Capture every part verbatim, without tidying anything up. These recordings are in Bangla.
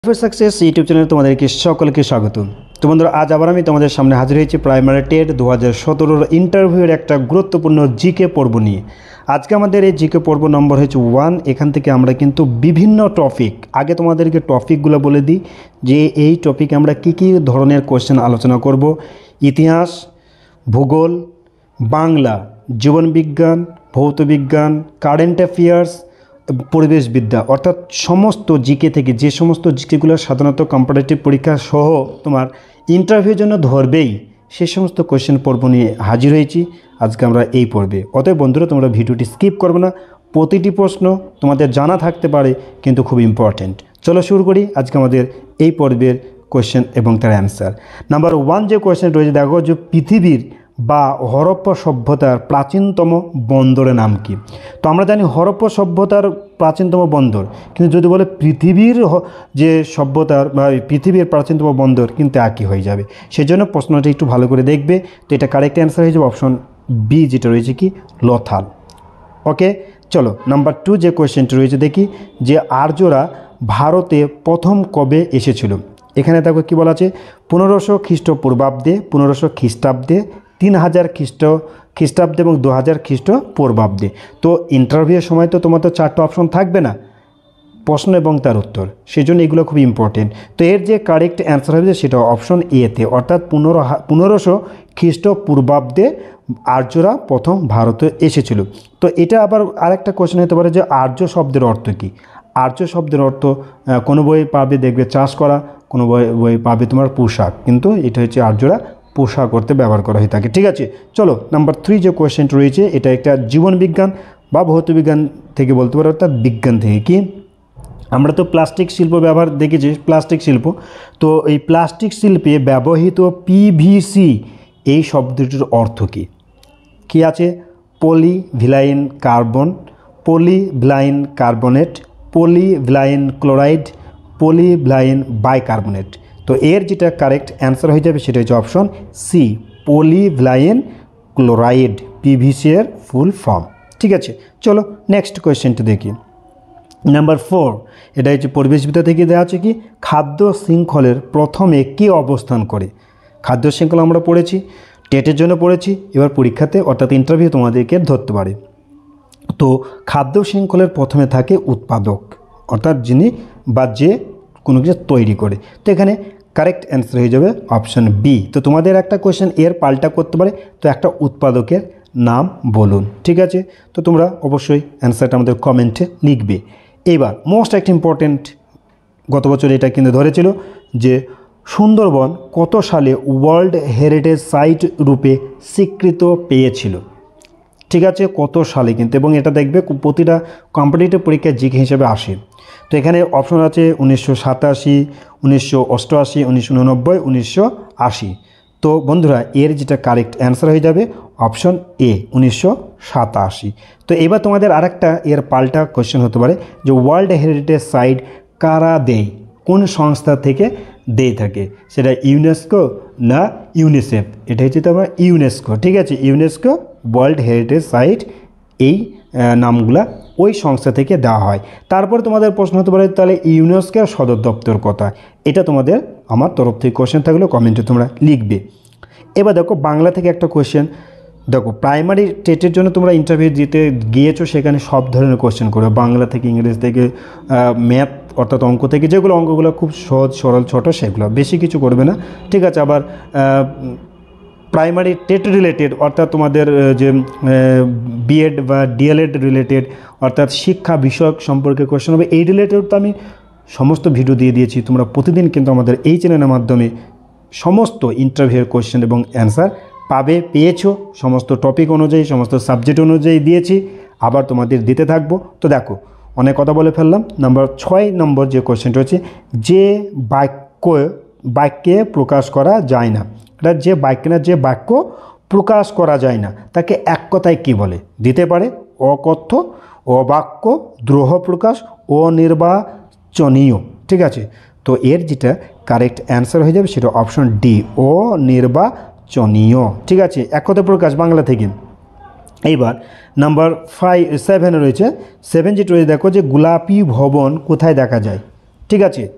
ফর সাকসেস ইউটিউব চ্যানেলে তোমাদেরকে সকলকে স্বাগত। তো বন্ধুরা, আজ আবার আমি তোমাদের সামনে হাজির হয়েছি প্রাইমারি টেট দু হাজার সতেরোর ইন্টারভিউয়ের একটা গুরুত্বপূর্ণ জিকে পর্ব নিয়ে। আজকে আমাদের এই জিকে পর্ব নম্বর হচ্ছে ওয়ান। এখান থেকে আমরা কিন্তু বিভিন্ন টপিক, আগে তোমাদেরকে টপিকগুলো বলে দিই যে এই টপিকে আমরা কী কী ধরনের কোশ্চেন আলোচনা করব। ইতিহাস, ভূগোল, বাংলা, জীবনবিজ্ঞান, ভৌতবিজ্ঞান, কারেন্ট অ্যাফেয়ার্স, পরিবেশবিদ্যা, অর্থাৎ সমস্ত জিকে থেকে যে সমস্ত জিকেগুলো সাধারণত কম্পারেটিভ পরীক্ষা সহ তোমার ইন্টারভিউর জন্য ধরবেই, সে সমস্ত কোয়েশ্চেন পর্ব নিয়ে হাজির হয়েছি আজকে আমরা এই পর্বে। অতএব বন্ধুরা, তোমরা ভিডিওটি স্কিপ করবে না। প্রতিটি প্রশ্ন তোমাদের জানা থাকতে পারে কিন্তু খুব ইম্পর্ট্যান্ট। চলো শুরু করি আজকে আমাদের এই পর্বের কোয়েশ্চেন এবং তার অ্যান্সার। নাম্বার ওয়ান যে কোয়েশ্চেন রয়েছে, দেখো যে পৃথিবীর বা হরপ্পা সভ্যতার প্রাচীনতম বন্দরের নাম কি? তো আমরা জানি হরপ্পা সভ্যতার প্রাচীনতম বন্দর, কিন্তু যদি বলে পৃথিবীর যে সভ্যতার বা পৃথিবীর প্রাচীনতম বন্দর, কিন্তু একই হয়ে যাবে। সেই জন্য প্রশ্নটা একটু ভালো করে দেখবে। তো এটা কারেক্ট অ্যান্সার হয়ে যাবে অপশন বি, যেটা রয়েছে কি লথাল। ওকে, চলো নাম্বার টু যে কোয়েশ্চেনটি রয়েছে দেখি, যে আর্যরা ভারতে প্রথম কবে এসেছিল? এখানে দেখো কী বলা আছে, পনেরোশো খ্রিস্টপূর্বাব্দে, পনেরোশো খ্রিস্টাব্দে, তিন হাজার খ্রিস্ট খ্রিস্টাব্দে এবং দু হাজার খ্রিস্টপূর্বাব্দে। তো ইন্টারভিউয়ের সময় তো তোমার তো চারটা অপশন থাকবে না, প্রশ্ন এবং তার উত্তর, সেই জন্য এগুলো খুব ইম্পর্টেন্ট। তো এর যে কারেক্ট অ্যান্সার হবে সেটা অপশন এতে, অর্থাৎ পনেরো পনেরোশো খ্রিস্টপূর্বাব্দে আর্যরা প্রথম ভারতে এসেছিল। তো এটা আবার আরেকটা কোশ্চেন হতে পারে যে আর্য শব্দের অর্থ কী? আর্য শব্দের অর্থ কোনো বই পাবে দেখবে চাষ করা, কোনো বই বই পাবে তোমার পোশাক, কিন্তু এটা হচ্ছে আর্যরা পোশাক করতে ব্যবহার করা হয়ে থাকে। ঠিক আছে, চলো নাম্বার থ্রি যে কোয়েশ্চেনটা রয়েছে, এটা একটা জীবনবিজ্ঞান বা ভৌতবিজ্ঞান থেকে বলতে পারো, অর্থাৎ বিজ্ঞান থেকে। কি আমরা তো প্লাস্টিক শিল্প ব্যবহার দেখেছি, প্লাস্টিক শিল্প। তো এই প্লাস্টিক শিল্পে ব্যবহৃত পিভিসি এই শব্দটির অর্থ কী? কী আছে? Polyvinyl carbon, polyvinyl carbonate, polyvinyl chloride, polyvinyl bicarbonate. তো এর যেটা কারেক্ট অ্যান্সার হয়ে যাবে সেটা হচ্ছে option C, polyvinyl chloride, PVC এর ফুল ফর্ম। ঠিক আছে, চলো নেক্সট কোয়েশ্চেনটি দেখি। নাম্বার ফোর, এটা হচ্ছে পরিবেশবিদ্যা থেকে দেওয়া আছে কি, খাদ্য শৃঙ্খলের প্রথমে কে অবস্থান করে? খাদ্য শৃঙ্খল আমরা পড়েছি, টেটের জন্য পড়েছি, এবার পরীক্ষাতে অর্থাৎ ইন্টারভিউ তোমাদেরকে ধরতে পারে। তো খাদ্য শৃঙ্খলের প্রথমে থাকে উৎপাদক, অর্থাৎ যিনি বা যে কোনো কিছু তৈরি করে। তো এখানে কারেক্ট অ্যান্সার হয়ে যাবে অপশান বি। তো তোমাদের একটা কোয়েশ্চেন এর পাল্টা করতে পারে, তো একটা উৎপাদকের নাম বলুন। ঠিক আছে, তো তোমরা অবশ্যই অ্যান্সারটা আমাদের কমেন্টে লিখবে। এবার মোস্ট একটা ইম্পর্টেন্ট, গত বছর এটা কিন্তু ধরেছিল যে সুন্দরবন কত সালে ওয়ার্ল্ড হেরিটেজ সাইট রূপে স্বীকৃত পেয়েছিল? ঠিক আছে, কত সালে কিন্তু, এবং এটা দেখবে প্রতিটা কম্পিটিটিভ পরীক্ষায় জিকে হিসেবে আসে। তো এখানে অপশন আছে উনিশশো সাতাশি, উনিশশো অষ্টআশি, উনিশশো উননব্বই, উনিশশো আশি। তো বন্ধুরা, এর যেটা কারেক্ট অ্যান্সার হয়ে যাবে অপশন এ, উনিশশো সাতাশি। তো এবার তোমাদের আরেকটা এর পাল্টা কোয়েশ্চেন হতে পারে যে ওয়ার্ল্ড হেরিটেজ সাইট কারা দেয়, কোন সংস্থা থেকে দিয়ে থাকে? সেটা ইউনেস্কো না ইউনিসেফ? এটা হচ্ছে তোমার ইউনেস্কো। ঠিক আছে, ইউনেস্কো ওয়ার্ল্ড হেরিটেজ সাইট, এই নামগুলা ওই সংস্থা থেকে দেওয়া হয়। তারপর তোমাদের প্রশ্ন হতে পারে তাহলে ইউনেস্কোর সদর দপ্তর কোথায়? এটা তোমাদের আমার তরফ থেকে কোয়েশ্চেন থাকলেও কমেন্টে তোমরা লিখবে। এবার দেখো বাংলা থেকে একটা কোয়েশ্চেন, দেখো প্রাইমারি টেটের জন্য তোমরা ইন্টারভিউ দিতে গিয়েছো, সেখানে সব ধরনের কোয়েশ্চেন করবে, বাংলা থেকে, ইংরেজি থেকে, ম্যাথ অর্থাৎ অঙ্ক থেকে, যেগুলো অঙ্কগুলো খুব সহজ সরল ছোটো, সেগুলো বেশি কিছু করবে না। ঠিক আছে, আবার প্রাইমারি টেট রিলেটেড অর্থাৎ তোমাদের যে বিএড বা ডিএলএড রিলেটেড অর্থাৎ শিক্ষা বিষয়ক সম্পর্কে কোয়েশ্চেন হবে, এই রিলেটেড তো আমি সমস্ত ভিডিও দিয়ে দিয়েছি। তোমরা প্রতিদিন কিন্তু আমাদের এই চ্যানেলের মাধ্যমে সমস্ত ইন্টারভিউয়ের কোয়েশ্চেন এবং অ্যান্সার পাবে, পেয়েছো। সমস্ত টপিক অনুযায়ী, সমস্ত সাবজেক্ট অনুযায়ী দিয়েছি, আবার তোমাদের দিতে থাকবো। তো দেখো অনেক কথা বলে ফেললাম। নাম্বার ছয় নম্বর যে কোয়েশ্চেনটা হচ্ছে, যে বাক্য বাক্যে প্রকাশ করা যায় না, এটা যে বাক্য না, যে বাক্য প্রকাশ করা যায় না তাকে এক কথায় কী বলে? দিতে পারে অকথ্য, অবাক্য, দ্রোহ প্রকাশ, অনির্বাচনীয়। ঠিক আছে, তো এর যেটা কারেক্ট অ্যান্সার হয়ে যাবে সেটা অপশন ডি, অনির্বাচনীয়। ঠিক আছে, এক কথায় প্রকাশ বাংলা থেকে। এইবার নাম্বার ফাইভ সেভেনে রয়েছে, সেভেন যেটা রয়েছে দেখো যে গোলাপি ভবন কোথায় দেখা যায়? ঠিক আছে,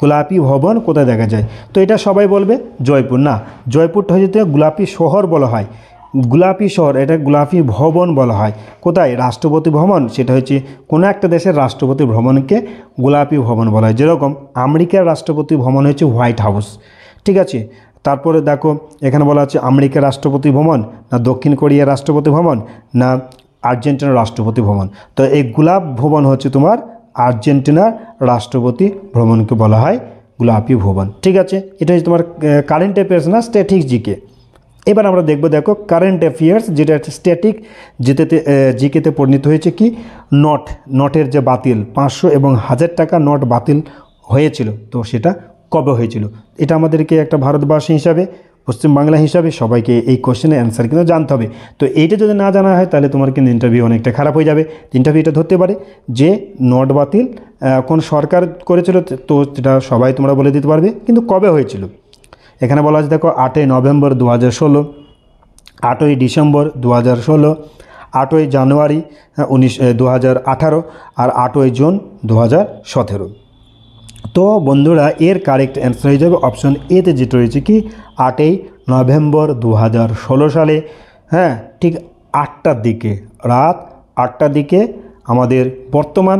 গোলাপি ভবন কোথায় দেখা যায়? তো এটা সবাই বলবে জয়পুর। না, জয়পুরটা হচ্ছে গোলাপি শহর বলা হয়, গোলাপি শহর, এটা গোলাপি ভবন বলা হয়। কোথায়? রাষ্ট্রপতি ভবন, সেটা হচ্ছে কোনো একটা দেশের রাষ্ট্রপতি ভবনকে গোলাপি ভবন বলা হয়। যেরকম আমেরিকার রাষ্ট্রপতি ভবন হচ্ছে হোয়াইট হাউস, ঠিক আছে। তারপরে দেখো এখানে বলা হচ্ছে আমেরিকার রাষ্ট্রপতি ভবন না দক্ষিণ কোরিয়ার রাষ্ট্রপতি ভবন না আর্জেন্টিনার রাষ্ট্রপতি ভবন। তো এই গোলাপ ভবন হচ্ছে তোমার আর্জেন্টিনার রাষ্ট্রপতি ভবনকে বলা হয় গোলাপি ভবন, ঠিক আছে। এটা হচ্ছে তোমার কারেন্ট অ্যাফেয়ার্স না স্ট্যাটিক জিকে। এবার আমরা দেখব, দেখো কারেন্ট অ্যাফেয়ার্স যেটা স্ট্যাটিক জিতেতে জিকেতে পরিণত হয়েছে কি নোট, নোটের যে বাতিল পাঁচশো এবং হাজার টাকা নোট বাতিল হয়েছিল, তো সেটা কবে হয়েছিল? এটা আমাদেরকে একটা ভারতবাসী হিসাবে, পশ্চিমবাংলা হিসাবে সবাইকে এই কোশ্চেনের অ্যান্সার কিন্তু জানতে হবে। তো এইটা যদি না জানা হয় তাহলে তোমার কিন্তু ইন্টারভিউ অনেকটা খারাপ হয়ে যাবে। ইন্টারভিউটা ধরতে পারে যে নোট বাতিল কোন সরকার করেছিল, তো সেটা সবাই তোমরা বলে দিতে পারবে, কিন্তু কবে হয়েছিল? এখানে বলা আছে দেখো আটই নভেম্বর দু হাজার ষোলো, আটই ডিসেম্বর দু হাজার ষোলো, আটই জানুয়ারি উনিশ দু হাজার আঠারো আর আটই জুন দু হাজার সতেরো। তো বন্ধুরা এর কারেক্ট অ্যান্সার হয়ে যাবে অপশন এতে, যেটা রয়েছে কি আটই নভেম্বর দু হাজার ষোলো সালে, হ্যাঁ ঠিক আটটার দিকে, রাত আটটার দিকে আমাদের বর্তমান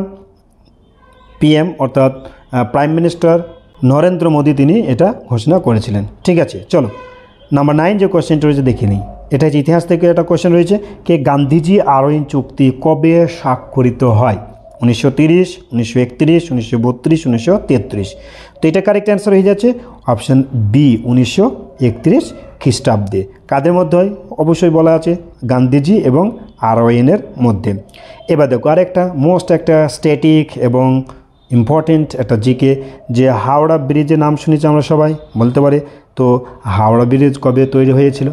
পিএম অর্থাৎ প্রাইম মিনিস্টার নরেন্দ্র মোদী তিনি এটা ঘোষণা করেছিলেন, ঠিক আছে। চলো নাম্বার নাইন যে কোয়েশ্চেনটা রয়েছে দেখে নিই। এটা হচ্ছে ইতিহাস থেকে একটা কোয়েশ্চেন রয়েছে, কে গান্ধীজি আরোইন চুক্তি কবে স্বাক্ষরিত হয়? উনিশশো তিরিশ, উনিশশো একত্রিশ, উনিশশো বত্রিশ, উনিশশো তেত্রিশ। তো এটা কারেক্ট অ্যান্সার হয়ে যাচ্ছে অপশান বি, উনিশশো একত্রিশ খ্রিস্টাব্দে। কাদের মধ্যে হয়? অবশ্যই বলা আছে গান্ধীজি এবং আরওয়াইনের মধ্যে। এবার দেখো আরেকটা মোস্ট একটা স্ট্যাটিক এবং ইম্পর্টেন্ট একটা জিকে, যে হাওড়া ব্রিজের নাম শুনেছি আমরা সবাই, বলতে পারে তো হাওড়া ব্রিজ কবে তৈরি হয়েছিল?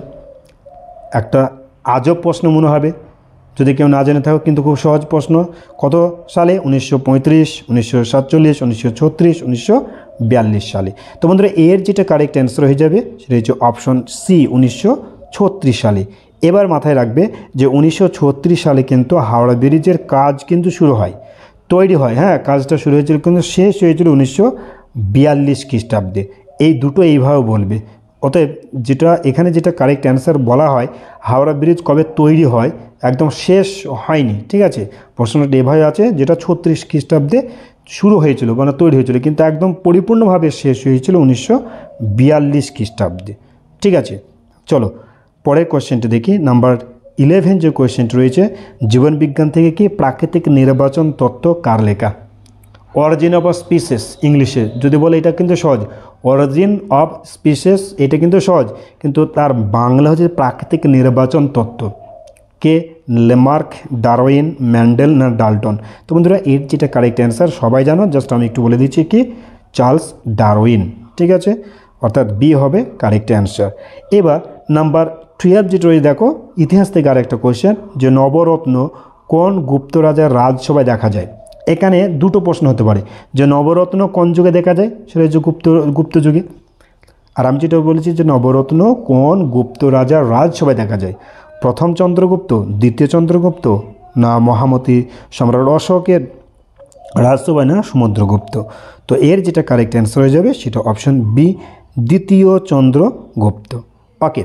একটা আজব প্রশ্ন মনে হবে যদি কেউ না জেনে থাকো, কিন্তু খুব সহজ প্রশ্ন। কত সালে? উনিশশো পঁয়ত্রিশ, উনিশশো সাতচল্লিশ, উনিশশো ছত্রিশ, উনিশশো বিয়াল্লিশ সালে। তো বন্ধুরা এর যেটা কারেক্ট অ্যান্সার হয়ে যাবে সেটা হচ্ছে অপশন সি, উনিশশো ছত্রিশ সালে। এবার মাথায় রাখবে যে উনিশশো ছত্রিশ সালে কিন্তু হাওড়া ব্রিজের কাজ কিন্তু শুরু হয়, তৈরি হয়, হ্যাঁ কাজটা শুরু হয়েছিল, কিন্তু শেষ হয়েছিল উনিশশো বিয়াল্লিশ খ্রিস্টাব্দে। এই দুটো এইভাবে বলবে। অতএব যেটা এখানে যেটা কারেক্ট অ্যান্সার বলা হয়, হাওড়া ব্রিজ কবে তৈরি হয়, একদম শেষ হয়নি, ঠিক আছে। প্রশ্নটা এভাবে আছে যেটা ছত্রিশ খ্রিস্টাব্দে শুরু হয়েছিল মানে তৈরি হয়েছিল, কিন্তু একদম পরিপূর্ণভাবে শেষ হয়েছিল উনিশশো বিয়াল্লিশ খ্রিস্টাব্দে, ঠিক আছে। চলো পরের কোয়েশ্চেনটা দেখি। নাম্বার ইলেভেন যে কোয়েশ্চেনটি রয়েছে, জীবনবিজ্ঞান থেকে কি প্রাকৃতিক নির্বাচন তত্ত্ব কার লেখা? অরিজিন অফ স্পিসিস ইংলিশে যদি বলে এটা কিন্তু সহজ, অরিজিন অফ স্পিসিস এটা কিন্তু সহজ, কিন্তু তার বাংলা হচ্ছে প্রাকৃতিক নির্বাচন তত্ত্ব। কে? লেমার্ক, ডারউইন, ম্যান্ডেল না ডাল্টন? তো বন্ধুরা এর যেটা কারেক্ট অ্যান্সার সবাই জানো, জাস্ট আমি একটু বলে দিচ্ছি কি চার্লস ডারউইন, ঠিক আছে, অর্থাৎ বি হবে কারেক্ট অ্যান্সার। এবার নাম্বার টুয়েলভ যেটা রয়েছে দেখো ইতিহাস থেকে আরেকটা কোয়েশ্চেন, যে নবরত্ন কোন গুপ্ত রাজার রাজসভায় দেখা যায়? এখানে দুটো প্রশ্ন হতে পারে, যে নবরত্ন কোন যুগে দেখা যায়, সেটা হচ্ছে গুপ্ত গুপ্ত যুগে। আর আমি যেটা বলেছি যে নবরত্ন কোন গুপ্ত রাজার রাজসভায় দেখা যায়, প্রথম চন্দ্রগুপ্ত, দ্বিতীয় চন্দ্রগুপ্ত না মহামতি সম্রাট অশোকের রাজসভায় না সমুদ্রগুপ্ত? তো এর যেটা কারেক্ট অ্যান্সার হয়ে যাবে সেটা অপশন বি, দ্বিতীয় চন্দ্রগুপ্ত। ওকে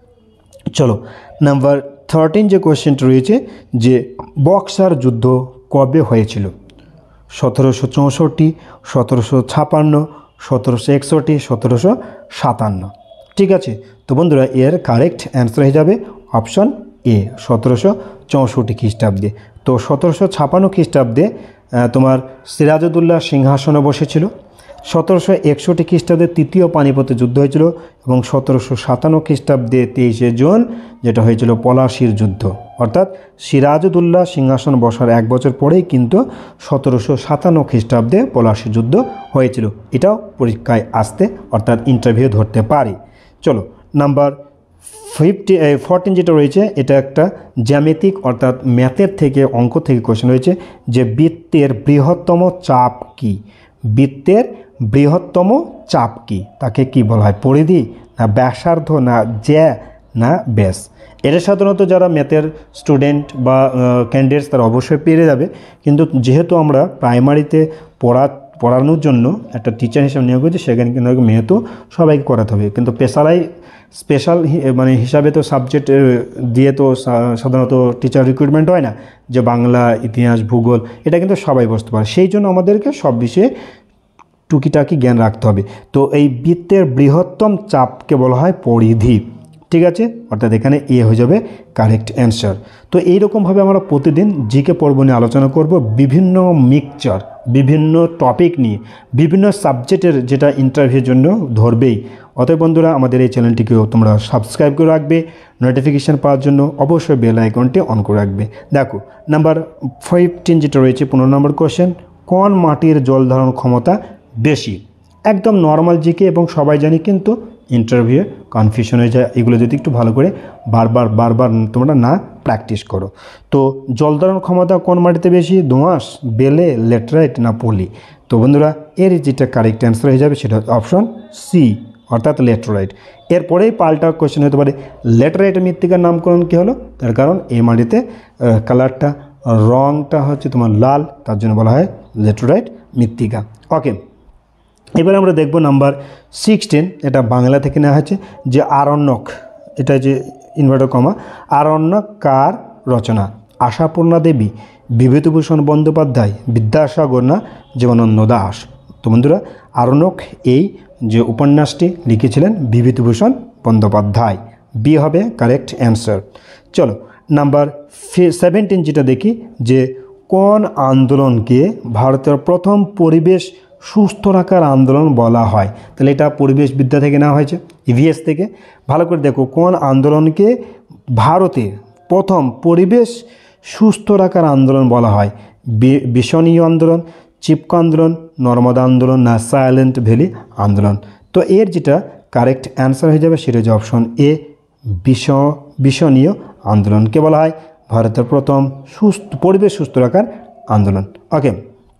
চলো নাম্বার থার্টিন যে কোয়েশ্চেনটা রয়েছে, যে বক্সার যুদ্ধ কবে হয়েছিল? সতেরোশো চৌষট্টি, সতেরোশো ছাপান্ন, সতেরোশো একষট্টি, সতেরোশো সাতান্ন, ঠিক আছে। তো বন্ধুরা এর কারেক্ট অ্যান্সার হয়ে যাবে অপশন এ, সতেরোশো চৌষট্টি খ্রিস্টাব্দে। তো সতেরোশো ছাপান্ন খ্রিস্টাব্দে তোমার সিরাজউদ্দৌলা সিংহাসনে বসেছিল। সতেরোশো একষট্টি খ্রিস্টাব্দে তৃতীয় পানিপথে যুদ্ধ হয়েছিল এবং সতেরোশো সাতান্ন খ্রিস্টাব্দে তেইশে জুন যেটা হয়েছিল পলাশির যুদ্ধ। অর্থাৎ সিরাজউদ্দৌলা সিংহাসন বসার এক বছর পরেই কিন্তু সতেরোশো সাতান্ন খ্রিস্টাব্দে পলাশির যুদ্ধ হয়েছিল। এটাও পরীক্ষায় আসতে অর্থাৎ ইন্টারভিউ ধরতে পারি। চলো নাম্বার ফিফটি ফোরটিন যেটা রয়েছে এটা একটা জ্যামিতিক অর্থাৎ ম্যাথের থেকে অঙ্ক থেকে কোয়েশ্চেন রয়েছে, যে বৃত্তের বৃহত্তম চাপ কী? বৃত্তের বৃহত্তম চাপ কী? তাকে কি বলা হয়? পরিধি না ব্যাসার্ধ না জ্যা না ব্যাস? এটা সাধারণত যারা ম্যাথের স্টুডেন্ট বা ক্যান্ডিডেটস তারা অবশ্যই পেরে যাবে, কিন্তু যেহেতু আমরা প্রাইমারিতে পড়া পড়ানোর জন্য একটা টিচার হিসেবে নিয়োগ হয়েছে, সেখানে কিন্তু মেয়ে তো সবাইকে করাতে হবে, কিন্তু পেশালাই স্পেশাল মানে হিসাবে তো সাবজেক্ট দিয়ে তো সাধারণত টিচার রিক্রুটমেন্ট হয় না, যে বাংলা, ইতিহাস, ভূগোল এটা কিন্তু সবাই বসতে পারে। সেই জন্য আমাদেরকে সব বিষয়ে টুকিটাকি জ্ঞান রাখতে হবে। তো এই বৃত্তের বৃহত্তম চাপকে বলা হয় পরিধি, ঠিক আছে, অর্থাৎ এখানে এ হয়ে যাবে কারেক্ট অ্যান্সার। তো এইরকমভাবে আমরা প্রতিদিন জিকে পর্ব নিয়ে আলোচনা করব, বিভিন্ন মিক্সচার, বিভিন্ন টপিক নিয়ে, বিভিন্ন সাবজেক্টের, যেটা ইন্টারভিউর জন্য ধরবেই। অতএব বন্ধুরা, আমাদের এই চ্যানেলটিকেও তোমরা সাবস্ক্রাইব করে রাখবে, নোটিফিকেশান পাওয়ার জন্য অবশ্যই বেল আইকনটি অন করে রাখবে। দেখো নাম্বার ফিফটিন যেটা রয়েছে, পনেরো নম্বর কোশ্চেন, কোন মাটির জল ধারণ ক্ষমতা বেশি? একদম নর্মাল জিকে এবং সবাই জানি, কিন্তু ইন্টারভিউ কনফিউশন হয়ে যায় এগুলো যদি একটু ভালো করে বারবার বারবার তোমরা না প্র্যাকটিস করো। তো জল ধারণ ক্ষমতা কোন মাটিতে বেশি? দোআঁশ, বেলে, ল্যাটেরাইট না পলি? তো বন্ধুরা, এর যেটা কারেক্ট অ্যান্সার হয়ে যাবে সেটা অপশন সি, অর্থাৎ ল্যাটেরাইট। এরপরেই পাল্টা কোয়েশ্চেন হতে পারে, ল্যাটেরাইট মৃত্তিকার নামকরণ কী হলো? তার কারণ এই মাটিতে কালারটা, রঙটা হচ্ছে তোমার লাল, তার জন্য বলা হয় ল্যাটেরাইট মৃত্তিকা। ওকে, এবার আমরা দেখব নাম্বার সিক্সটিন, এটা বাংলা থেকে নেওয়া হয়েছে, যে আরণ্যক, এটা যে ইনভার্টার কমা, আরণ্যক কার রচনা? আশাপূর্ণা দেবী, বিভূতিভূষণ বন্দ্যোপাধ্যায়, বিদ্যাসাগর না জীবনানন্দ দাশ? তো বন্ধুরা, আরণ্যক এই যে উপন্যাসটি লিখেছিলেন বিভূতিভূষণ বন্দ্যোপাধ্যায়, বি হবে কারেক্ট অ্যান্সার। চলো নাম্বার সেভেন্টিন যেটা দেখি, যে কোন আন্দোলনকে ভারতের প্রথম পরিবেশ সুস্থ রাখার আন্দোলন বলা হয়? তাহলে এটা পরিবেশবিদ্যা থেকে নেওয়া হয়েছে, ইভিএস থেকে। ভালো করে দেখো, কোন আন্দোলনকে ভারতে প্রথম পরিবেশ সুস্থ রাখার আন্দোলন বলা হয়? বিশ্বনীয় আন্দোলন, চিপকো আন্দোলন, নর্মদা আন্দোলন না সাইলেন্ট ভ্যালি আন্দোলন? তো এর যেটা কারেক্ট অ্যান্সার হয়ে যাবে সেটা হচ্ছে অপশন এ, বিশ বিশ্বনীয় আন্দোলনকে বলা হয় ভারতের প্রথম সুস্থ পরিবেশ সুস্থ রাখার আন্দোলন। ওকে,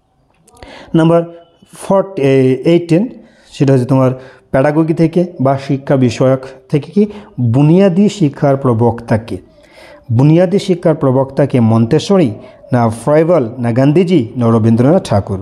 নাম্বার ফর্টি এইটিন সেটা হচ্ছে তোমার প্যাডাগোগি থেকে বা শিক্ষা বিষয়ক থেকে, কি বুনিয়াদী শিক্ষার প্রবক্তাকে? বুনিয়াদী শিক্ষার প্রবক্তাকে মন্তেশ্বরী না ফ্রাইভাল না গান্ধীজি না রবীন্দ্রনাথ ঠাকুর?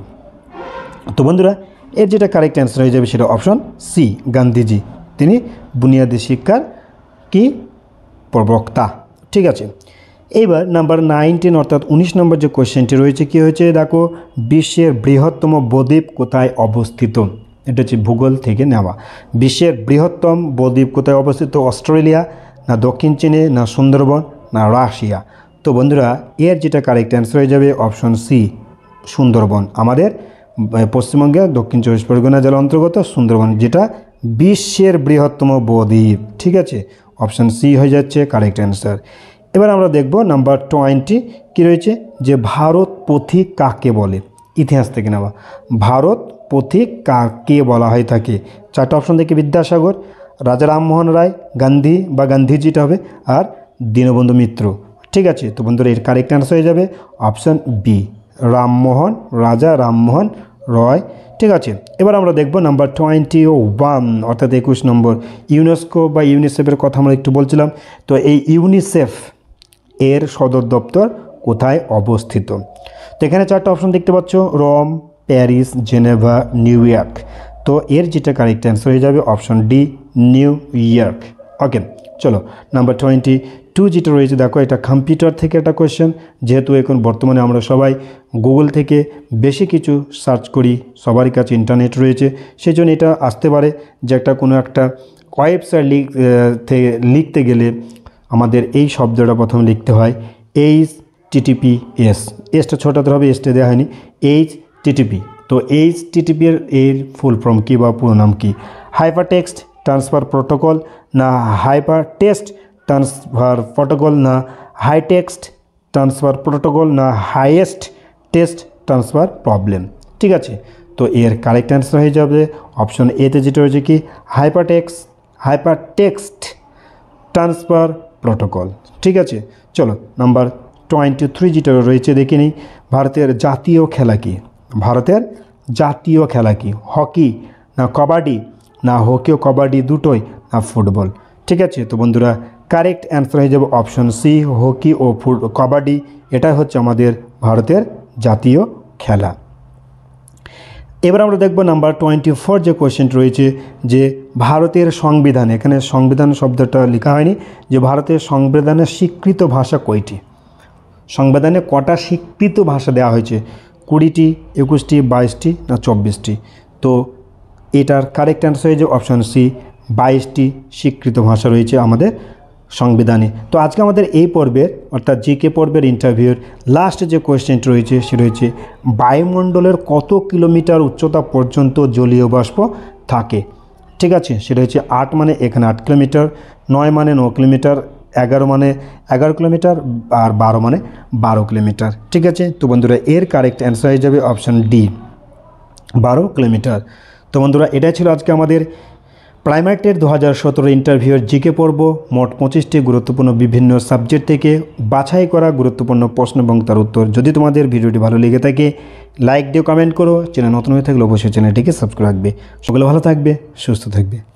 তো বন্ধুরা, এর যেটা কারেক্ট অ্যান্সার হয়ে যাবে সেটা অপশন সি, গান্ধীজি, তিনি বুনিয়াদী শিক্ষার কি প্রবক্তা। ঠিক আছে, এইবার নাম্বার নাইনটিন অর্থাৎ উনিশ নম্বর যে কোয়েশ্চেনটি রয়েছে, কী হয়েছে দেখো, বিশ্বের বৃহত্তম বদ্বীপ কোথায় অবস্থিত? এটা হচ্ছে ভূগোল থেকে নেওয়া। বিশ্বের বৃহত্তম বদ্বীপ কোথায় অবস্থিত? অস্ট্রেলিয়া না দক্ষিণ চীনে না সুন্দরবন না রাশিয়া? তো বন্ধুরা, এর যেটা কারেক্ট অ্যান্সার হয়ে যাবে অপশন সি, সুন্দরবন। আমাদের পশ্চিমবঙ্গে দক্ষিণ চব্বিশ পরগনা জেলার অন্তর্গত সুন্দরবন, যেটা বিশ্বের বৃহত্তম বদ্বীপ। ঠিক আছে, অপশন সি হয়ে যাচ্ছে কারেক্ট অ্যান্সার। এবার আমরা দেখব নাম্বার টোয়েন্টি কী রয়েছে, যে ভারত পথিক কাকে বলে? ইতিহাস থেকে নেওয়া। ভারত পথিক কাকে বলা হয়ে থাকে? চারটা অপশন থেকে বিদ্যাসাগর, রাজা রামমোহন রায়, গান্ধী বা গান্ধীজিটা হবে, আর দীনবন্ধু মিত্র। ঠিক আছে, তো বন্ধুরা এর কারেক্ট অ্যান্সার হয়ে যাবে অপশন বি, রামমোহন, রাজা রামমোহন রয়। ঠিক আছে, এবার আমরা দেখব নাম্বার টোয়েন্টি ওয়ান অর্থাৎ একুশ নম্বর, ইউনেস্কো বা ইউনিসেফের কথা আমরা একটু বলছিলাম। তো এই ইউনিসেফ এর সদর দপ্তর কোথায় অবস্থিত? তো এখানে চারটা অপশন দেখতে পাচ্ছ, Rome, Paris, Geneva, New York. তো এর যেটা কারেক্ট অ্যান্সার হয়ে যাবে option D, New York. Okay, চলো নাম্বার টোয়েন্টি টু যেটা রয়েছে দেখো, এটা কম্পিউটার থেকে একটা কোয়েশ্চেন। যেহেতু এখন বর্তমানে আমরা সবাই গুগল থেকে বেশি কিছু সার্চ করি, সবারই কাছে ইন্টারনেট রয়েছে, সেই জন্য এটা আসতে পারে যে একটা কোনো একটা ওয়েবসাইট লিখ থেকে লিখতে গেলে আমাদের এই শব্দটা প্রথমে লিখতে হয় এইচ টিটিপি এস, এসটা ছোটাতে হবে, এসটা দেওয়া হয়নি, এইচ টিটিপি। তো এইচ টিটিপি এর এর ফুল ফর্ম কী বা পুরো নাম কী? হাইপার টেক্সট ট্রান্সফার প্রোটোকল না হাইপার টেক্সট ট্রান্সফার প্রোটোকল না হাই টেক্সট ট্রান্সফার প্রোটোকল না হাইয়েস্ট টেক্সট ট্রান্সফার প্রবলেম? ঠিক আছে, তো এর কারেক্ট অ্যান্সার হয়ে যাবে অপশন এতে, যেটা হয়েছে কি hyper text hyper text transfer protocol. ঠিক আছে, চলো নাম্বার টোয়েন্টি থ্রি যেটা রয়েছে দেখে নিই, ভারতের জাতীয় খেলা কি? ভারতের জাতীয় খেলা কি? হকি না কবাডি না হকি ও কবাডি দুটোই না ফুটবল? ঠিক আছে, তো বন্ধুরা কারেক্ট অ্যান্সার হয়ে যাবে অপশন সি, হকি ও ফুট কবাডি, এটাই হচ্ছে আমাদের ভারতের জাতীয় খেলা। এবার আমরা দেখব নাম্বার টোয়েন্টি ফোর যে কোয়েশ্চেন রয়েছে যে ভারতের সংবিধান, এখানে সংবিধান শব্দটা লেখা হয়নি, যে ভারতের সংবিধানের স্বীকৃত ভাষা কয়টি? সংবিধানে কটা স্বীকৃত ভাষা দেওয়া হয়েছে? কুড়িটি, একুশটি, বাইশটি না চব্বিশটি? তো এটার কারেক্ট অ্যান্সার হয়েছে অপশান সি, বাইশটি স্বীকৃত ভাষা রয়েছে আমাদের সংবিধানে। তো আজকে আমাদের এই পর্বের অর্থাৎ জিকে পর্বের ইন্টারভিউর লাস্ট যে কোয়েশ্চেনটি রয়েছে সেটা হচ্ছে বায়ুমণ্ডলের কত কিলোমিটার উচ্চতা পর্যন্ত জলীয় বাষ্প থাকে? ঠিক আছে, সেটা হচ্ছে আট মানে এখানে আট কিলোমিটার, নয় মানে ন কিলোমিটার, এগারো মানে এগারো কিলোমিটার, আর বারো মানে বারো কিলোমিটার। ঠিক আছে, তো বন্ধুরা এর কারেক্ট অ্যান্সার হয়ে যাবে অপশান ডি, বারো কিলোমিটার। তো বন্ধুরা এটাই ছিল আজকে আমাদের প্রাইমারি টেট দু হাজার সতেরো ইন্টারভিউর জিকে পর্ব। মোট পঁচিশটি গুরুত্বপূর্ণ বিভিন্ন সাবজেক্ট থেকে বাছাই করা গুরুত্বপূর্ণ প্রশ্ন এবং তার উত্তর। যদি তোমাদের ভিডিওটি ভালো লেগে থাকে লাইক দিও, কমেন্ট করো, চ্যানেল নতুন হয়ে থাকলে অবশ্যই চ্যানেলটিকে সাবস্ক্রাইব রাখবে। সকলে ভালো থাকবে, সুস্থ থাকবে।